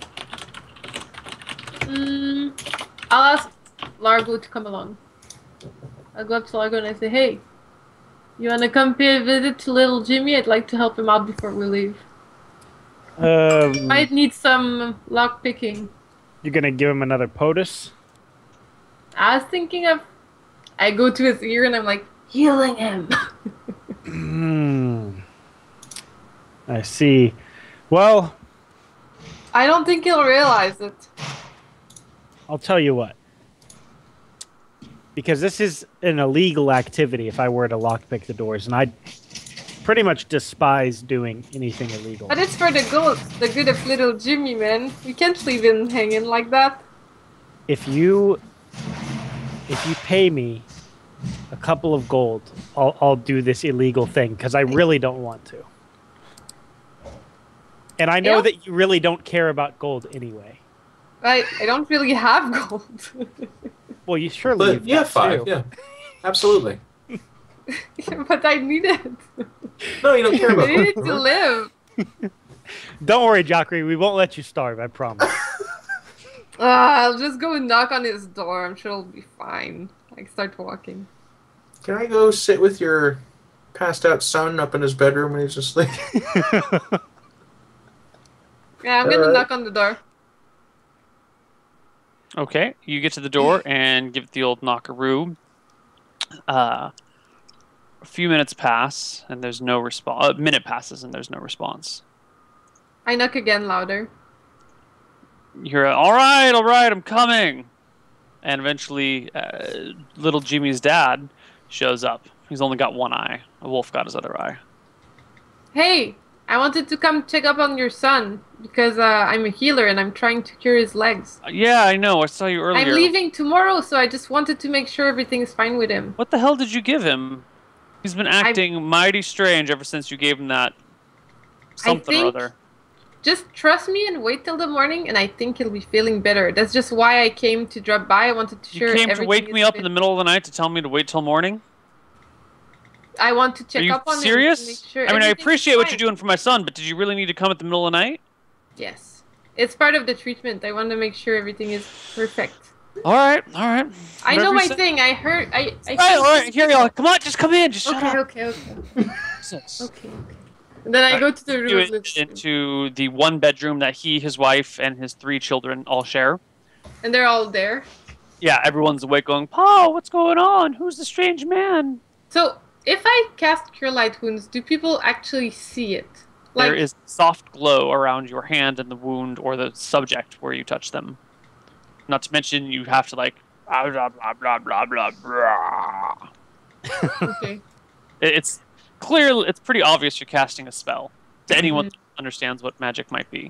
I'll ask Largo to come along. I'll go up to Largo and I say, "Hey, you wanna come pay a visit to little Jimmy? I'd like to help him out before we leave. Might need some lock picking." You're gonna give him another POTUS? I was thinking of. I go to his ear and I'm like, healing him. I see. Well, I don't think he'll realize it. I'll tell you what. Because this is an illegal activity if I were to lockpick the doors, and I pretty much despise doing anything illegal. But it's for the good of little Jimmy, man. We can't leave him hanging like that. If you pay me a couple of gold, I'll do this illegal thing, because I really don't want to. And I know Yeah. that you really don't care about gold anyway. I don't really have gold. Well, you surely But you've yeah, got 5, two. yeah. Absolutely. But I need it. No, you don't care I about need it gold. to live. Don't worry, Jockrey. We won't let you starve. I promise. I'll just go and knock on his door. I'm sure it'll be fine. I can start walking. Can I go sit with your passed out son up in his bedroom when he's asleep? Yeah, I'm gonna knock on the door. Okay, you get to the door and give it the old knockaroo. A few minutes pass and there's no response. A minute passes and there's no response. I knock again louder. You hear, all right, I'm coming. And eventually, little Jimmy's dad shows up. He's only got one eye. A wolf got his other eye. Hey, I wanted to come check up on your son because I'm a healer and I'm trying to cure his legs. Yeah, I know. I saw you earlier. I'm leaving tomorrow, so I just wanted to make sure everything's fine with him. What the hell did you give him? He's been acting mighty strange ever since you gave him that something or think other. Just trust me and wait till the morning, and I think he'll be feeling better. That's just why I came to drop by. I wanted to You came to wake me up in the middle of the night to tell me to wait till morning? I want to check Are you up on serious? him to make sure I mean, I everything's appreciate what fine. you're doing for my son, but did you really need to come at the middle of the night? Yes. It's part of the treatment. I want to make sure everything is perfect. All right, all right. I know my thing. I heard. All right, here y'all. Come on, just come in. Just shut up. Okay. Okay. And then I go to the room. Into the one bedroom that he, his wife, and his 3 children all share. And they're all there. Yeah, everyone's awake going, Paul, what's going on? Who's the strange man? So, if I cast Cure Light Wounds, do people actually see it? There is soft glow around your hand and the wound or the subject where you touch them. Not to mention you have to blah, blah, blah, blah, blah, blah, blah. Okay. It's clear, it's pretty obvious you're casting a spell. To anyone that understands what magic might be.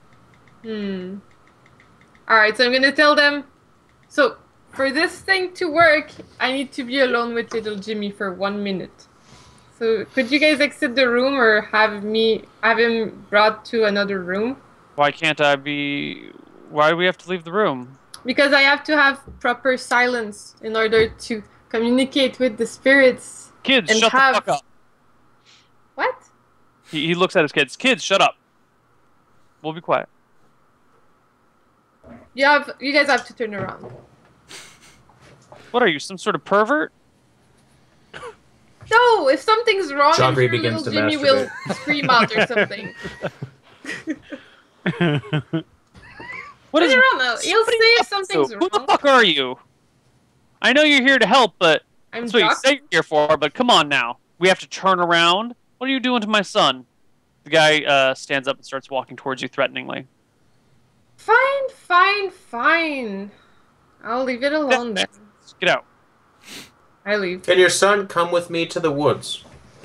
Alright, so I'm gonna tell them. So, for this thing to work, I need to be alone with little Jimmy for 1 minute. So, could you guys exit the room or have him brought to another room? Why can't I be... Why do we have to leave the room? Because I have to have proper silence in order to communicate with the spirits. Kids, shut the fuck up. What? He looks at his kids. Kids, shut up. We'll be quiet. You guys have to turn around. What are you, some sort of pervert? No, if something's wrong, I'm Joffrey sure begins little to Jimmy will masturbate. scream out or something. What is Turn around now. He'll say if something's Who wrong. the fuck are you? I know you're here to help, but I'm that's what you Jock. say you're here for, but come on now. We have to turn around? What are you doing to my son? The guy stands up and starts walking towards you threateningly. Fine. I'll leave it alone then. Get out. I leave. Can your son come with me to the woods?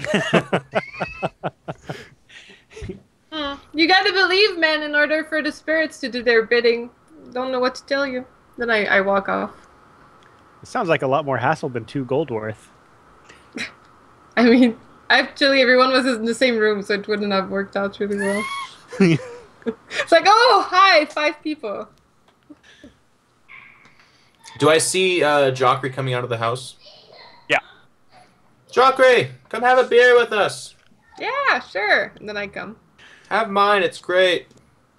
You gotta believe, man, in order for the spirits to do their bidding. Don't know what to tell you. Then I walk off. It sounds like a lot more hassle than 2 gold worth. I mean, actually, everyone was in the same room, so it wouldn't have worked out really well. It's like, oh, hi, 5 people. Do I see Joffrey coming out of the house? Yeah. Joffrey, come have a beer with us. Yeah, sure. And then I come. Have mine, it's great.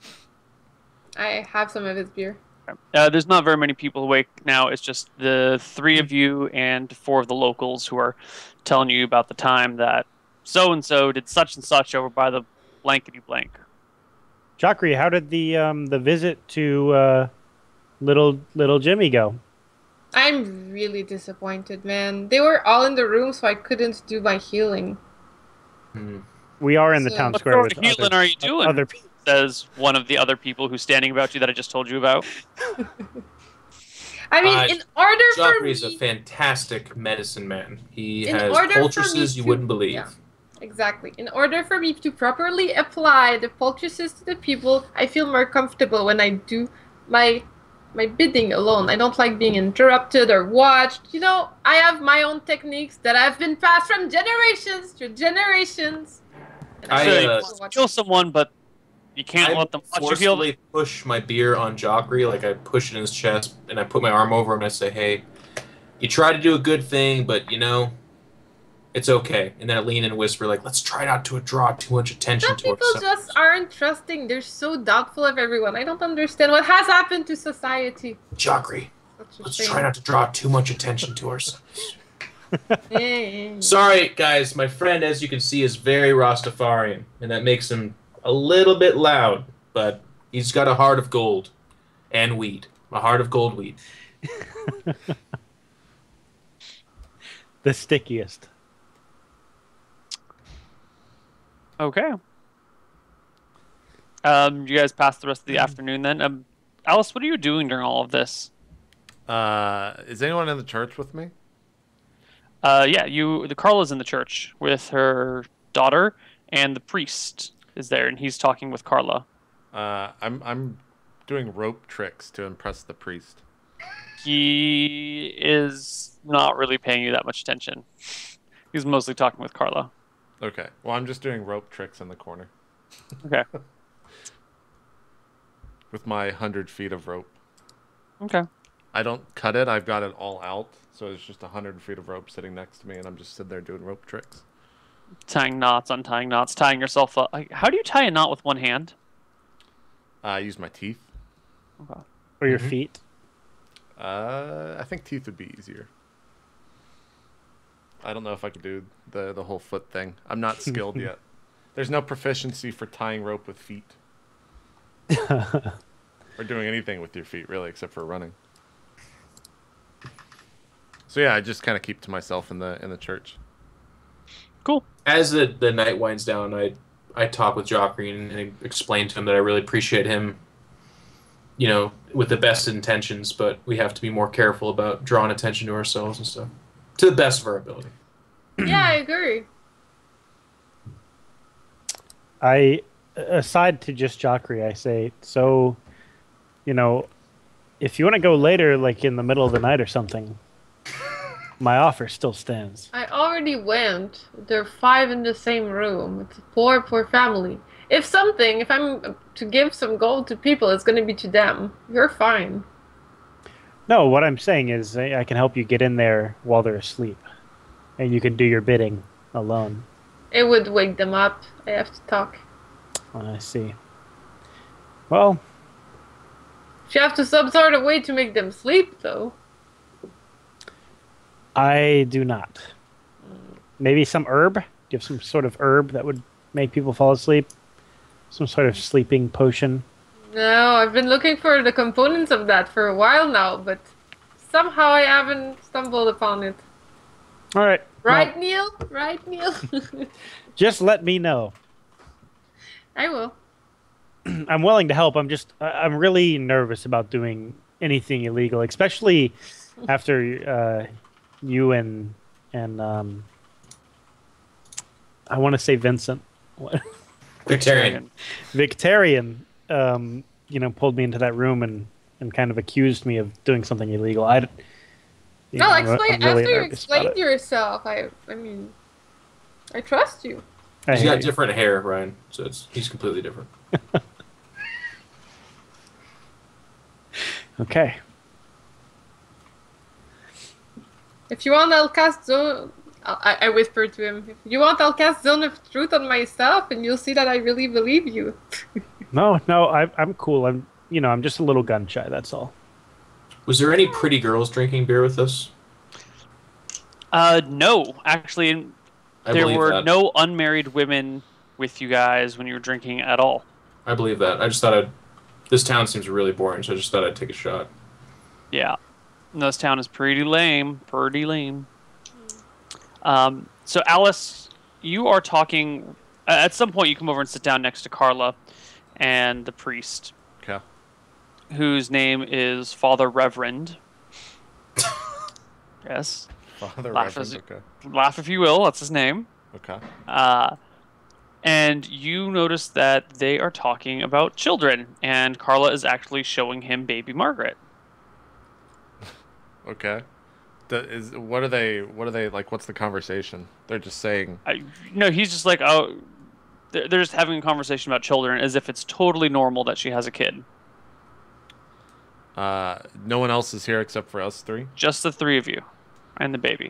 I have some of his beer. There's not very many people awake now. It's just the 3 of you and 4 of the locals who are telling you about the time that so-and-so did such and such over by the blankety blank. Chakri, how did the visit to little Jimmy go? I'm really disappointed, man. They were all in the room, so I couldn't do my healing. We are in the So- town What square sort with of healing are you doing? other people. Says one of the other people who's standing about you that I just told you about. I mean, in order for Joffrey's a me... fantastic medicine man. He In has order for me poultices you to- wouldn't believe. Yeah. Exactly. In order for me to properly apply the poultices to the people, I feel more comfortable when I do my bidding alone. I don't like being interrupted or watched. You know, I have my own techniques that have been passed from generations to generations. And I, So you uh, want to kill someone, but you can't I let them watch you heal. forcefully push my beer on Joffrey, like I push it in his chest, and I put my arm over him and I say, hey, you try to do a good thing, but, you know, it's okay. And then I lean in and whisper, like, let's try not to draw too much attention some to people ourselves. just aren't trusting. They're so doubtful of everyone. I don't understand what has happened to society. Joffrey, Such a let's shame. try not to draw too much attention to ourselves. Yeah. Sorry, guys, my friend, as you can see, is very Rastafarian, and that makes him a little bit loud, but he's got a heart of gold and weed. A heart of gold weed. The stickiest. Okay. You guys pass the rest of the afternoon then. Alice, what are you doing during all of this? Is anyone in the church with me? Yeah, the Carla's in the church with her daughter, and the priest is there, and he's talking with Carla. I'm doing rope tricks to impress the priest. He is not really paying you that much attention. He's mostly talking with Carla. Okay. Well, I'm just doing rope tricks in the corner Okay. with my 100 feet of rope. Okay. I don't cut it. I've got it all out. So it's just 100 feet of rope sitting next to me, and I'm just sitting there doing rope tricks. Tying knots, untying knots, tying yourself up. How do you tie a knot with one hand? I use my teeth. Okay. Or your feet? I think teeth would be easier. I don't know if I could do the whole foot thing. I'm not skilled yet. There's no proficiency for tying rope with feet. Or doing anything with your feet, really, except for running. So yeah, I just kind of keep to myself in the church. Cool. As the night winds down, I talk with Joffrey and explain to him that I really appreciate him, you know, with the best intentions, but we have to be more careful about drawing attention to ourselves and stuff. To the best of our ability. Yeah, I agree. Aside to just Joffrey, I say, so, you know, if you want to go later, like in the middle of the night or something, my offer still stands. I already went. There are 5 in the same room. It's a poor, poor family. If I'm to give some gold to people, it's going to be to them. You're fine. No, what I'm saying is I can help you get in there while they're asleep. And you can do your bidding alone. It would wake them up. I have to talk. I see. Well, You have to some sort of way to make them sleep, though. I do not. Maybe some herb? Do you have some sort of herb that would make people fall asleep? Some sort of sleeping potion? No, I've been looking for the components of that for a while now, but somehow I haven't stumbled upon it. All right. Right, well, Neil? Right, Neil? just let me know. I will. I'm willing to help. I'm really nervous about doing anything illegal, especially after you and I want to say Vincent. Victorian. Victorian, pulled me into that room and kind of accused me of doing something illegal. After you explained yourself, I mean, I trust you. He's got different hair, Ryan, so he's completely different. Okay. If you want, I'll cast Zone... I whispered to him, if you want, I'll cast Zone of Truth on myself, and you'll see that I really believe you. No, I'm cool. I'm just a little gun shy, that's all. Was there any pretty girls drinking beer with us? No. Actually, there were no unmarried women with you guys when you were drinking at all. I believe that. I just thought this town seems really boring, so I just thought I'd take a shot. Yeah. This town is pretty lame. Pretty lame. So, Alice, you are talking... at some point, you come over and sit down next to Carla and the priest. Okay. Whose name is Father Reverend. Yes. Father Reverend, okay. Laugh if you will. That's his name. Okay. And you notice that they are talking about children, and Carla is actually showing him baby Margaret. Okay. What are they like? What's the conversation? They're just saying. No, he's just like, oh, they're just having a conversation about children as if it's totally normal that she has a kid. No one else is here except for us three. Just the three of you, and the baby.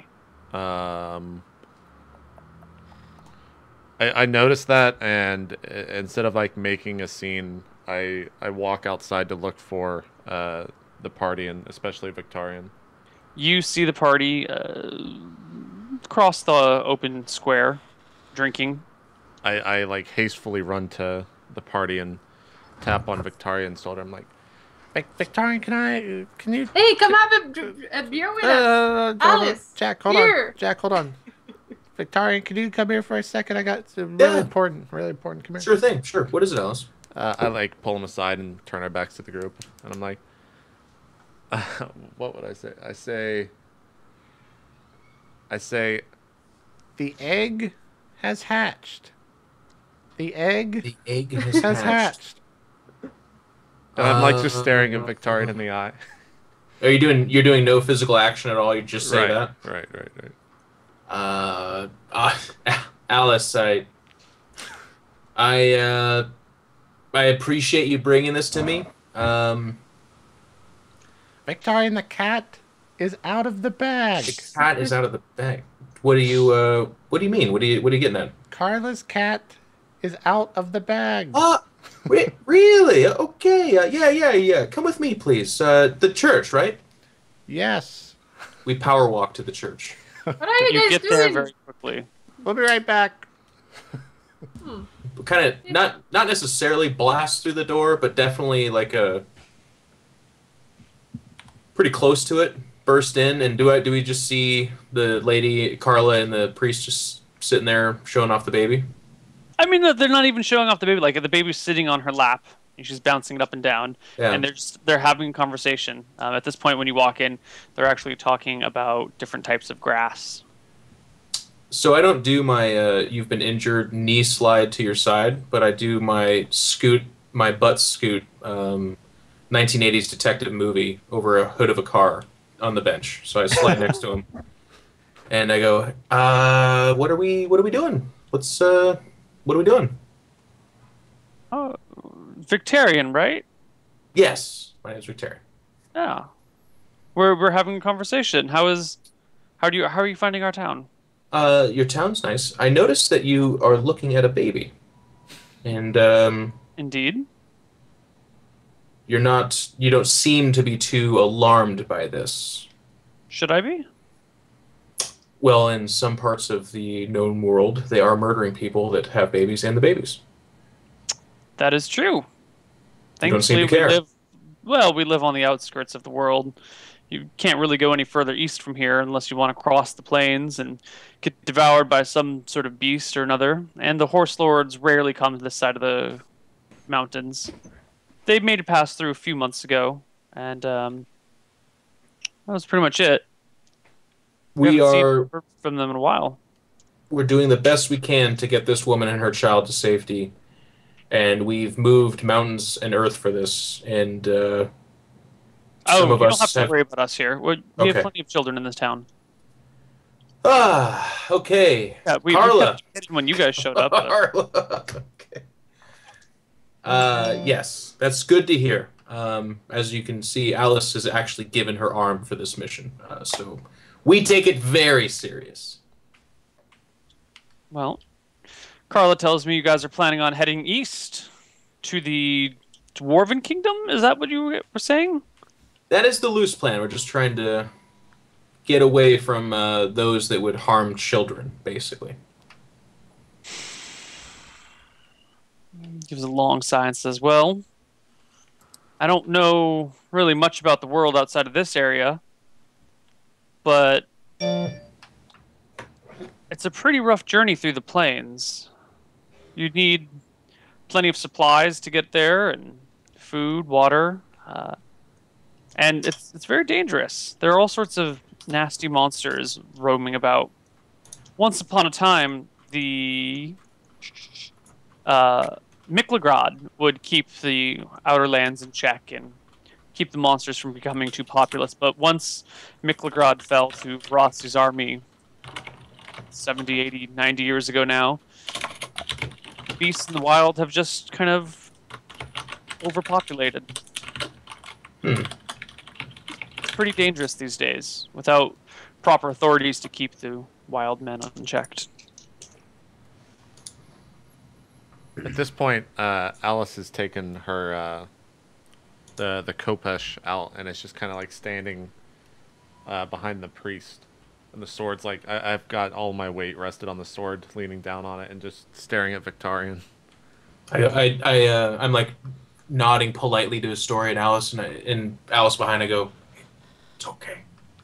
I noticed that, and instead of like making a scene, I walk outside to look for the party, and especially Victorian. You see the party across the open square, drinking. I like hastily run to the party and tap on Victorian's shoulder. I'm like, Victorian, can you? Hey, come have a beer with us. Alice, Jack, hold on. Jack, hold on. Victorian, can you come here for a second? I got some really important. Come here. Sure thing. Sure. What is it, Alice? I like pull him aside and turn our backs to the group, and I'm like, what would I say? I say, the egg has hatched. The egg has hatched. And I'm like just staring at Victorian in the eye. Are you're doing no physical action at all? You just say that? Right. Alice, I appreciate you bringing this to me. Victorian the cat is out of the bag. The cat is out of the bag. What do you mean? What are you getting at? Carla's cat is out of the bag. Really? Okay. Yeah. Come with me, please. The church, right? Yes. We power walk to the church. What are you guys get doing? there very quickly. We'll be right back. Kind of not necessarily blast through the door, but definitely like a pretty close to it. Burst in, and do we just see the lady Carla and the priest just sitting there showing off the baby? I mean, they're not even showing off the baby. Like the baby's sitting on her lap, and she's bouncing it up and down, and they're having a conversation. At this point, when you walk in, they're actually talking about different types of grass. So I don't do my you've been injured knee slide to your side, but I do my butt scoot 1980s detective movie over a hood of a car on the bench. So I slide next to him, and I go, "What are we doing? What are we doing?" Oh, Victorian, right? Yes, my name's Victorian. Yeah, we're having a conversation. How are you finding our town? Your town's nice. I noticed that you are looking at a baby, and Indeed. you don't seem to be too alarmed by this. Should I be? Well, in some parts of the known world, they are murdering people that have babies and the babies. That is true. You don't seem to care. We live on the outskirts of the world. You can't really go any further east from here unless you want to cross the plains and get devoured by some sort of beast or another. And the horse lords rarely come to this side of the mountains. They made it pass through a few months ago, and that was pretty much it. We haven't are seen from them in a while. We're doing the best we can to get this woman and her child to safety, and we've moved mountains and earth for this. And You don't have to worry about us here. We have plenty of children in this town. Okay. Yeah, Carla. When you guys showed up. Carla. Okay. Yes, that's good to hear. As you can see, Alice has actually given her arm for this mission, so we take it very serious. Well, Carla tells me you guys are planning on heading east to the Dwarven Kingdom. Is that what you were saying? That is the loose plan. We're just trying to get away from those that would harm children, basically. Gives a long sigh and says, well, I don't know really much about the world outside of this area, but it's a pretty rough journey through the plains. You'd need plenty of supplies to get there, and food, water, and it's very dangerous. There are all sorts of nasty monsters roaming about. Once upon a time, the Miklograd would keep the outer lands in check and keep the monsters from becoming too populous. But once Miklograd fell to Rossi's army 70, 80, 90 years ago now, beasts in the wild have just kind of overpopulated. It's pretty dangerous these days without proper authorities to keep the wild men unchecked. At this point, Alice has taken her the Kopesh out, and it's just kind of like standing behind the priest, and the sword's like I've got all my weight rested on the sword, leaning down on it, and just staring at Victorian. I'm like nodding politely to his story, and Alice and Alice behind. I go, it's okay.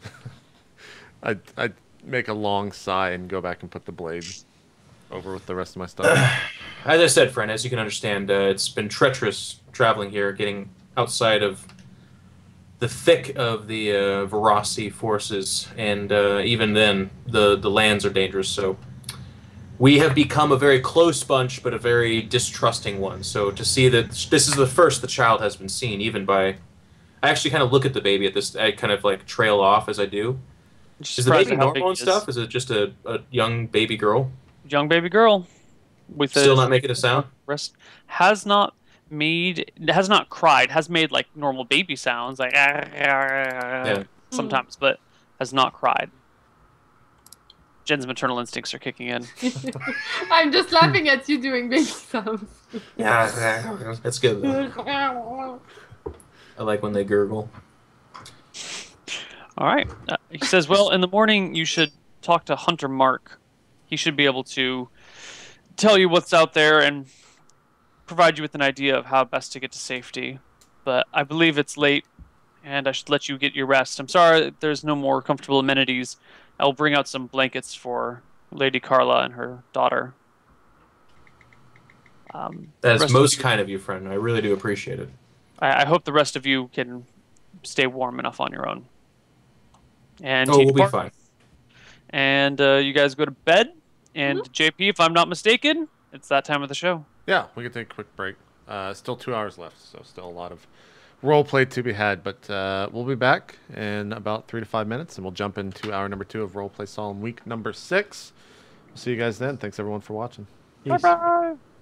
I make a long sigh and go back and put the blade over with the rest of my stuff. As I said, friend, as you can understand, it's been treacherous traveling here, getting outside of the thick of the Verossi forces, and even then, the lands are dangerous. So we have become a very close bunch, but a very distrusting one. So to see that this is the first the child has been seen, even by... I actually kind of look at the baby at this, I kind of like trail off as I do. Is the baby normal and stuff? Is it just a young baby girl? Young baby girl. With Still not making a sound? Breast has not has not cried, has made like normal baby sounds, like sometimes, but has not cried. Jen's maternal instincts are kicking in. I'm just laughing at you doing baby sounds. Yeah, that's good though. I like when they gurgle. All right. He says, well, in the morning you should talk to Hunter Mark. He should be able to tell you what's out there and provide you with an idea of how best to get to safety. But I believe it's late, and I should let you get your rest. I'm sorry that there's no more comfortable amenities. I'll bring out some blankets for Lady Carla and her daughter. That is most kind of you, friend. I really do appreciate it. I hope the rest of you can stay warm enough on your own. And we'll be fine. And you guys go to bed. And JP, if I'm not mistaken, it's that time of the show. Yeah, we can take a quick break. Still 2 hours left, so still a lot of role play to be had. But we'll be back in about 3 to 5 minutes, and we'll jump into hour number 2 of RollPlay Solum week number 6. We'll see you guys then. Thanks everyone for watching. Peace. Bye-bye.